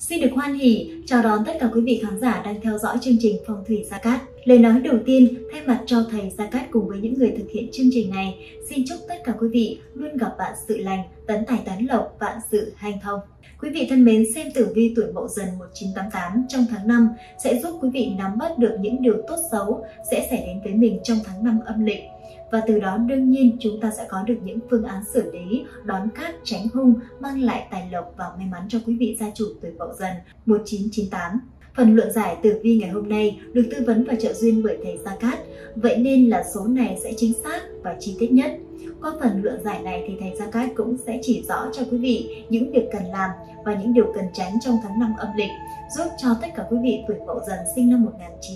Xin được hoan hỉ chào đón tất cả quý vị khán giả đang theo dõi chương trình Phong thủy Gia Cát. Lời nói đầu tiên thay mặt cho thầy Gia Cát cùng với những người thực hiện chương trình này, xin chúc tất cả quý vị luôn gặp vạn sự lành, tấn tài tấn lộc, vạn sự hanh thông. Quý vị thân mến, xem tử vi tuổi Mậu Dần 1988 trong tháng 5 sẽ giúp quý vị nắm bắt được những điều tốt xấu sẽ xảy đến với mình trong tháng 5 âm lịch. Và từ đó đương nhiên chúng ta sẽ có được những phương án xử lý, đón cát tránh hung, mang lại tài lộc và may mắn cho quý vị gia chủ tuổi Mậu Dần 1998. Phần luận giải tử vi ngày hôm nay được tư vấn và trợ duyên bởi thầy Gia Cát, vậy nên là số này sẽ chính xác và chi tiết nhất. Qua phần luận giải này thì thầy Gia Cát cũng sẽ chỉ rõ cho quý vị những việc cần làm và những điều cần tránh trong tháng 5 âm lịch, giúp cho tất cả quý vị tuổi Mậu Dần sinh năm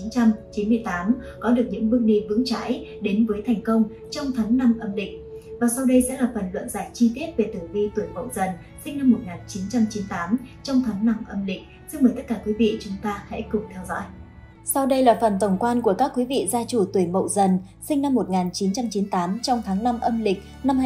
1998 có được những bước đi vững chãi đến với thành công trong tháng 5 âm lịch. Và sau đây sẽ là phần luận giải chi tiết về tử vi tuổi Mậu Dần sinh năm 1998 trong tháng 5 âm lịch. Xin mời tất cả quý vị chúng ta hãy cùng theo dõi. Sau đây là phần tổng quan của các quý vị gia chủ tuổi Mậu Dần sinh năm 1998 trong tháng 5 âm lịch năm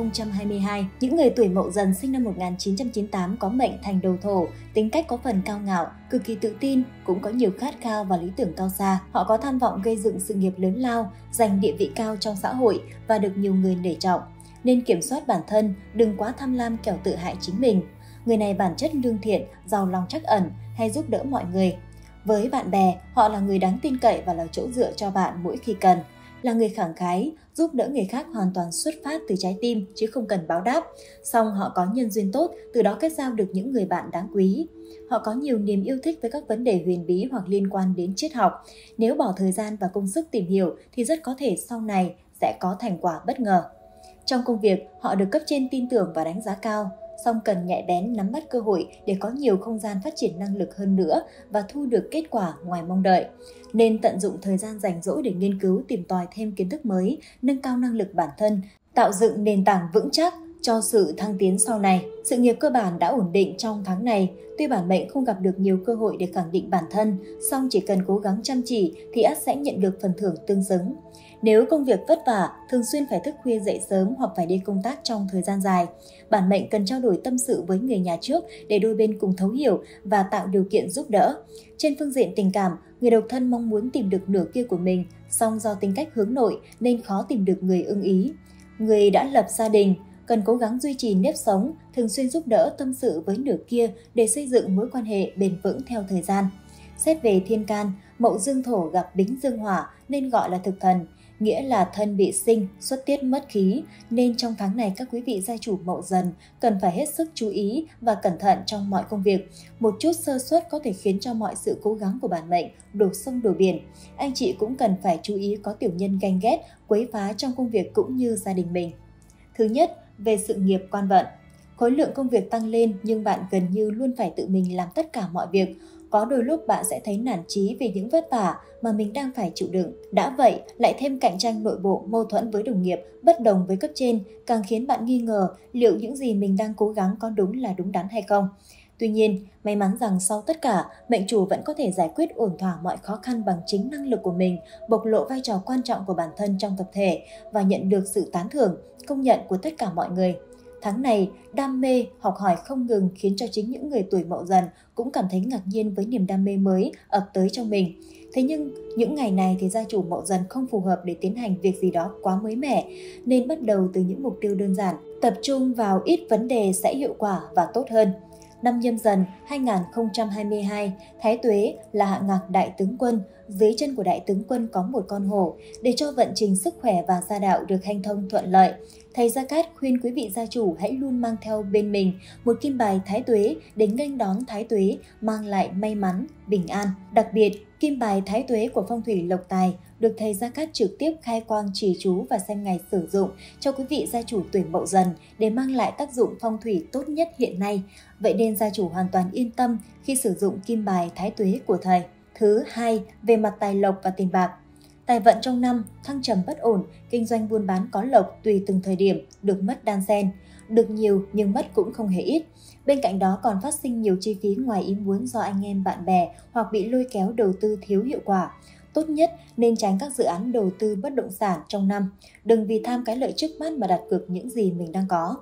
2022. Những người tuổi Mậu Dần sinh năm 1998 có mệnh thành đầu thổ, tính cách có phần cao ngạo, cực kỳ tự tin, cũng có nhiều khát khao và lý tưởng cao xa. Họ có tham vọng gây dựng sự nghiệp lớn lao, giành địa vị cao trong xã hội và được nhiều người nể trọng. Nên kiểm soát bản thân, đừng quá tham lam kẻo tự hại chính mình. Người này bản chất lương thiện, giàu lòng trắc ẩn, hay giúp đỡ mọi người. Với bạn bè, họ là người đáng tin cậy và là chỗ dựa cho bạn mỗi khi cần. Là người khẳng khái, giúp đỡ người khác hoàn toàn xuất phát từ trái tim chứ không cần báo đáp. Song họ có nhân duyên tốt, từ đó kết giao được những người bạn đáng quý. Họ có nhiều niềm yêu thích với các vấn đề huyền bí hoặc liên quan đến triết học. Nếu bỏ thời gian và công sức tìm hiểu thì rất có thể sau này sẽ có thành quả bất ngờ. Trong công việc, họ được cấp trên tin tưởng và đánh giá cao. Song cần nhạy bén nắm bắt cơ hội để có nhiều không gian phát triển năng lực hơn nữa và thu được kết quả ngoài mong đợi. Nên tận dụng thời gian rảnh rỗi để nghiên cứu tìm tòi thêm kiến thức mới, nâng cao năng lực bản thân, tạo dựng nền tảng vững chắc cho sự thăng tiến sau này. Sự nghiệp cơ bản đã ổn định trong tháng này, tuy bản mệnh không gặp được nhiều cơ hội để khẳng định bản thân, song chỉ cần cố gắng chăm chỉ thì ắt sẽ nhận được phần thưởng tương xứng. Nếu công việc vất vả, thường xuyên phải thức khuya dậy sớm hoặc phải đi công tác trong thời gian dài, bản mệnh cần trao đổi tâm sự với người nhà trước để đôi bên cùng thấu hiểu và tạo điều kiện giúp đỡ. Trên phương diện tình cảm, người độc thân mong muốn tìm được nửa kia của mình, song do tính cách hướng nội nên khó tìm được người ưng ý. Người đã lập gia đình cần cố gắng duy trì nếp sống, thường xuyên giúp đỡ tâm sự với nửa kia để xây dựng mối quan hệ bền vững theo thời gian. Xét về thiên can, Mậu Dương Thổ gặp Bính Dương Hỏa nên gọi là thực thần, nghĩa là thân bị sinh, xuất tiết mất khí, nên trong tháng này các quý vị gia chủ Mậu Dần cần phải hết sức chú ý và cẩn thận trong mọi công việc. Một chút sơ suất có thể khiến cho mọi sự cố gắng của bản mệnh đổ sông đổ biển. Anh chị cũng cần phải chú ý có tiểu nhân ganh ghét, quấy phá trong công việc cũng như gia đình mình. Thứ nhất, về sự nghiệp quan vận. Khối lượng công việc tăng lên nhưng bạn gần như luôn phải tự mình làm tất cả mọi việc. Có đôi lúc bạn sẽ thấy nản chí vì những vất vả mà mình đang phải chịu đựng. Đã vậy, lại thêm cạnh tranh nội bộ, mâu thuẫn với đồng nghiệp, bất đồng với cấp trên, càng khiến bạn nghi ngờ liệu những gì mình đang cố gắng có đúng là đúng đắn hay không. Tuy nhiên, may mắn rằng sau tất cả, mệnh chủ vẫn có thể giải quyết ổn thỏa mọi khó khăn bằng chính năng lực của mình, bộc lộ vai trò quan trọng của bản thân trong tập thể và nhận được sự tán thưởng, công nhận của tất cả mọi người. Tháng này, đam mê, học hỏi không ngừng khiến cho chính những người tuổi Mậu Dần cũng cảm thấy ngạc nhiên với niềm đam mê mới ập tới trong mình. Thế nhưng, những ngày này thì gia chủ Mậu Dần không phù hợp để tiến hành việc gì đó quá mới mẻ, nên bắt đầu từ những mục tiêu đơn giản, tập trung vào ít vấn đề sẽ hiệu quả và tốt hơn. Năm Nhâm Dần 2022, Thái Tuế là hạng ngạc đại tướng quân, dưới chân của đại tướng quân có một con hổ. Để cho vận trình sức khỏe và gia đạo được hanh thông thuận lợi, thầy Gia Cát khuyên quý vị gia chủ hãy luôn mang theo bên mình một kim bài Thái Tuế để nghênh đón Thái Tuế mang lại may mắn, bình an. Đặc biệt, kim bài Thái Tuế của phong thủy lộc tài được thầy Gia Cát trực tiếp khai quang trì chú và xem ngày sử dụng cho quý vị gia chủ tuổi Mậu Dần để mang lại tác dụng phong thủy tốt nhất hiện nay. Vậy nên gia chủ hoàn toàn yên tâm khi sử dụng kim bài Thái Tuế của thầy. Thứ hai, về mặt tài lộc và tiền bạc. Tài vận trong năm, thăng trầm bất ổn, kinh doanh buôn bán có lộc tùy từng thời điểm, được mất đan xen. Được nhiều nhưng mất cũng không hề ít. Bên cạnh đó còn phát sinh nhiều chi phí ngoài ý muốn do anh em bạn bè hoặc bị lôi kéo đầu tư thiếu hiệu quả. Tốt nhất nên tránh các dự án đầu tư bất động sản trong năm. Đừng vì tham cái lợi trước mắt mà đặt cược những gì mình đang có.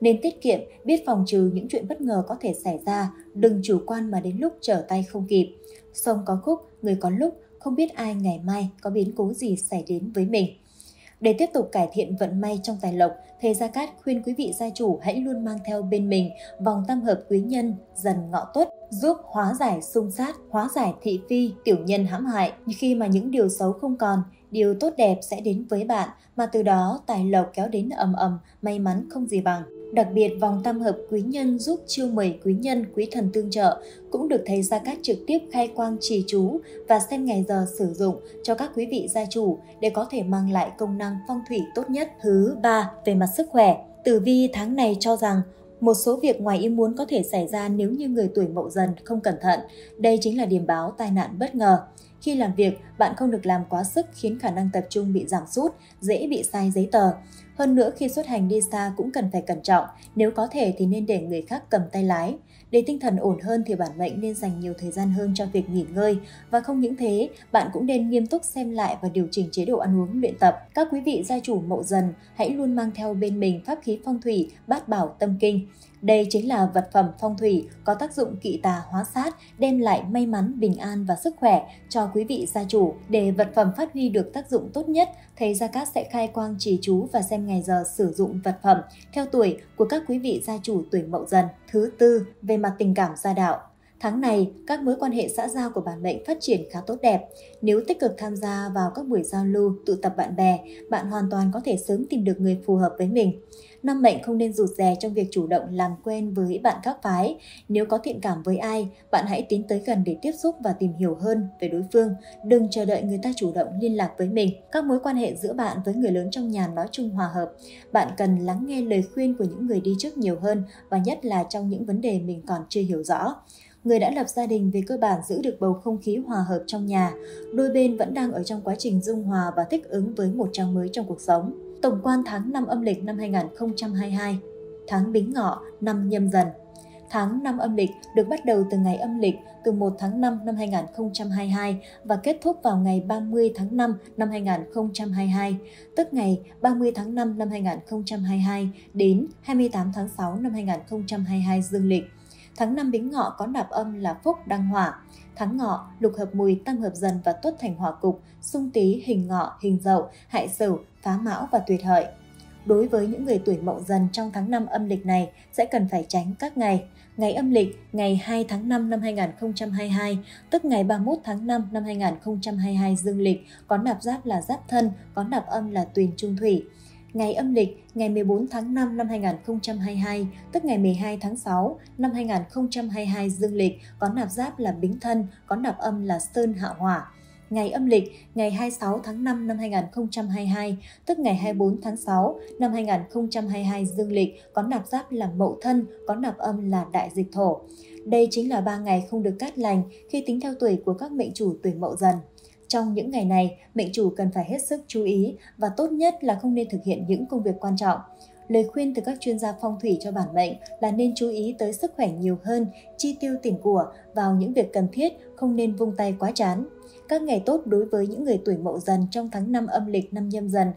Nên tiết kiệm, biết phòng trừ những chuyện bất ngờ có thể xảy ra, đừng chủ quan mà đến lúc trở tay không kịp. Sông có khúc, người có lúc, không biết ai ngày mai có biến cố gì xảy đến với mình. Để tiếp tục cải thiện vận may trong tài lộc, thầy Gia Cát khuyên quý vị gia chủ hãy luôn mang theo bên mình vòng tam hợp quý nhân Dần Ngọ Tuất, giúp hóa giải xung sát, hóa giải thị phi, tiểu nhân hãm hại. Khi mà những điều xấu không còn, điều tốt đẹp sẽ đến với bạn, mà từ đó tài lộc kéo đến ầm ầm, may mắn không gì bằng. Đặc biệt vòng tam hợp quý nhân giúp chiêu mời quý nhân, quý thần tương trợ, cũng được thầy Gia Cát trực tiếp khai quang trì chú và xem ngày giờ sử dụng cho các quý vị gia chủ để có thể mang lại công năng phong thủy tốt nhất. Thứ ba, về mặt sức khỏe, tử vi tháng này cho rằng một số việc ngoài ý muốn có thể xảy ra nếu như người tuổi Mậu Dần không cẩn thận. Đây chính là điểm báo tai nạn bất ngờ. Khi làm việc, bạn không được làm quá sức khiến khả năng tập trung bị giảm sút, dễ bị sai giấy tờ. Hơn nữa, khi xuất hành đi xa cũng cần phải cẩn trọng, nếu có thể thì nên để người khác cầm tay lái. Để tinh thần ổn hơn thì bản mệnh nên dành nhiều thời gian hơn cho việc nghỉ ngơi. Và không những thế, bạn cũng nên nghiêm túc xem lại và điều chỉnh chế độ ăn uống, luyện tập. Các quý vị gia chủ Mậu Dần hãy luôn mang theo bên mình pháp khí phong thủy Bát Bảo Tâm Kinh. Đây chính là vật phẩm phong thủy có tác dụng kỵ tà hóa sát, đem lại may mắn, bình an và sức khỏe cho quý vị gia chủ. Để vật phẩm phát huy được tác dụng tốt nhất, thầy Gia Cát sẽ khai quang trì chú và xem ngày giờ sử dụng vật phẩm theo tuổi của các quý vị gia chủ tuổi Mậu Dần. Thứ tư, về mặt tình cảm gia đạo. Tháng này, các mối quan hệ xã giao của bản mệnh phát triển khá tốt đẹp. Nếu tích cực tham gia vào các buổi giao lưu, tụ tập bạn bè, bạn hoàn toàn có thể sớm tìm được người phù hợp với mình. Năm mệnh không nên rụt rè trong việc chủ động làm quen với bạn khác phái. Nếu có thiện cảm với ai, bạn hãy tiến tới gần để tiếp xúc và tìm hiểu hơn về đối phương. Đừng chờ đợi người ta chủ động liên lạc với mình. Các mối quan hệ giữa bạn với người lớn trong nhà nói chung hòa hợp. Bạn cần lắng nghe lời khuyên của những người đi trước nhiều hơn, và nhất là trong những vấn đề mình còn chưa hiểu rõ. Người đã lập gia đình về cơ bản giữ được bầu không khí hòa hợp trong nhà. Đôi bên vẫn đang ở trong quá trình dung hòa và thích ứng với một trang mới trong cuộc sống. Tổng quan tháng 5 âm lịch năm 2022, tháng Bính Ngọ, năm Nhâm Dần. Tháng 5 âm lịch được bắt đầu từ ngày âm lịch từ 1 tháng 5 năm 2022 và kết thúc vào ngày 30 tháng 5 năm 2022, tức ngày 30 tháng 5 năm 2022 đến 28 tháng 6 năm 2022 dương lịch. Tháng 5 Bính Ngọ có nạp âm là Phúc Đăng Hỏa. Tháng Ngọ, lục hợp Mùi, tam hợp Dần và Tuất thành hỏa cục, xung Tý, hình Ngọ, hình Dậu, hại Sửu, phá Mão và tuyệt hợi. Đối với những người tuổi Mậu Dần trong tháng 5 âm lịch này sẽ cần phải tránh các ngày. Ngày âm lịch, ngày 2 tháng 5 năm 2022, tức ngày 31 tháng 5 năm 2022 dương lịch, có nạp giáp là Giáp Thân, có nạp âm là Tuyền Trung Thủy. Ngày âm lịch, ngày 14 tháng 5 năm 2022, tức ngày 12 tháng 6 năm 2022 dương lịch, có nạp giáp là Bính Thân, có nạp âm là Sơn Hạ Hỏa. Ngày âm lịch, ngày 26 tháng 5 năm 2022, tức ngày 24 tháng 6 năm 2022 dương lịch, có nạp giáp là Mậu Thân, có nạp âm là Đại Dịch Thổ. Đây chính là 3 ngày không được cát lành khi tính theo tuổi của các mệnh chủ tuổi Mậu Dần. Trong những ngày này, mệnh chủ cần phải hết sức chú ý và tốt nhất là không nên thực hiện những công việc quan trọng. Lời khuyên từ các chuyên gia phong thủy cho bản mệnh là nên chú ý tới sức khỏe nhiều hơn, chi tiêu tiền của vào những việc cần thiết, không nên vung tay quá chán. Các ngày tốt đối với những người tuổi Mậu Dần trong tháng 5 âm lịch năm Nhâm Dần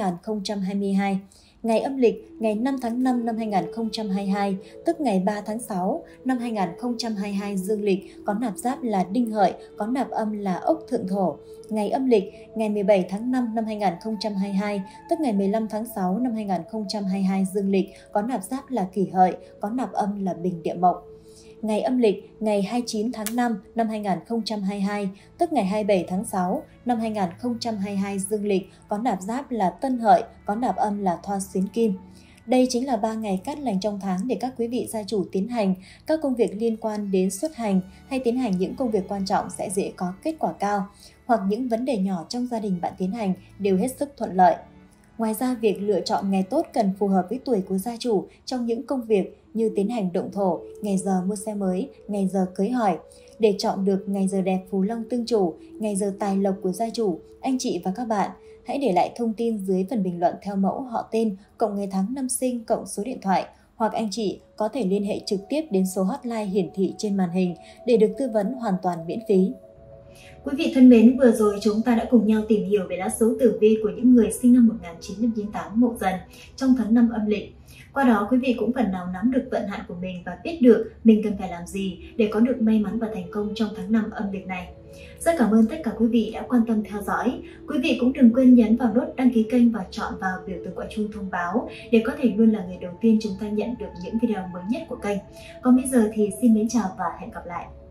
2022. Ngày âm lịch, ngày 5 tháng 5 năm 2022, tức ngày 3 tháng 6 năm 2022 dương lịch, có nạp giáp là Đinh Hợi, có nạp âm là Ốc Thượng Thổ. Ngày âm lịch, ngày 17 tháng 5 năm 2022, tức ngày 15 tháng 6 năm 2022 dương lịch, có nạp giáp là Kỷ Hợi, có nạp âm là Bình Địa Mộc. Ngày âm lịch, ngày 29 tháng 5 năm 2022, tức ngày 27 tháng 6 năm 2022 dương lịch, có nạp giáp là Tân Hợi, có nạp âm là Thoa Xuyến Kim. Đây chính là 3 ngày cát lành trong tháng để các quý vị gia chủ tiến hành các công việc liên quan đến xuất hành hay tiến hành những công việc quan trọng sẽ dễ có kết quả cao, hoặc những vấn đề nhỏ trong gia đình bạn tiến hành đều hết sức thuận lợi. Ngoài ra, việc lựa chọn ngày tốt cần phù hợp với tuổi của gia chủ trong những công việc như tiến hành động thổ, ngày giờ mua xe mới, ngày giờ cưới hỏi. Để chọn được ngày giờ đẹp phù long tương chủ, ngày giờ tài lộc của gia chủ, anh chị và các bạn hãy để lại thông tin dưới phần bình luận theo mẫu họ tên, cộng ngày tháng năm sinh, cộng số điện thoại, hoặc anh chị có thể liên hệ trực tiếp đến số hotline hiển thị trên màn hình để được tư vấn hoàn toàn miễn phí. Quý vị thân mến, vừa rồi chúng ta đã cùng nhau tìm hiểu về lá số tử vi của những người sinh năm 1998 Mậu Dần trong tháng 5 âm lịch. Qua đó quý vị cũng phần nào nắm được vận hạn của mình và biết được mình cần phải làm gì để có được may mắn và thành công trong tháng 5 âm lịch này. Rất cảm ơn tất cả quý vị đã quan tâm theo dõi. Quý vị cũng đừng quên nhấn vào nút đăng ký kênh và chọn vào biểu tượng quả chuông thông báo để có thể luôn là người đầu tiên chúng ta nhận được những video mới nhất của kênh. Còn bây giờ thì xin mến chào và hẹn gặp lại.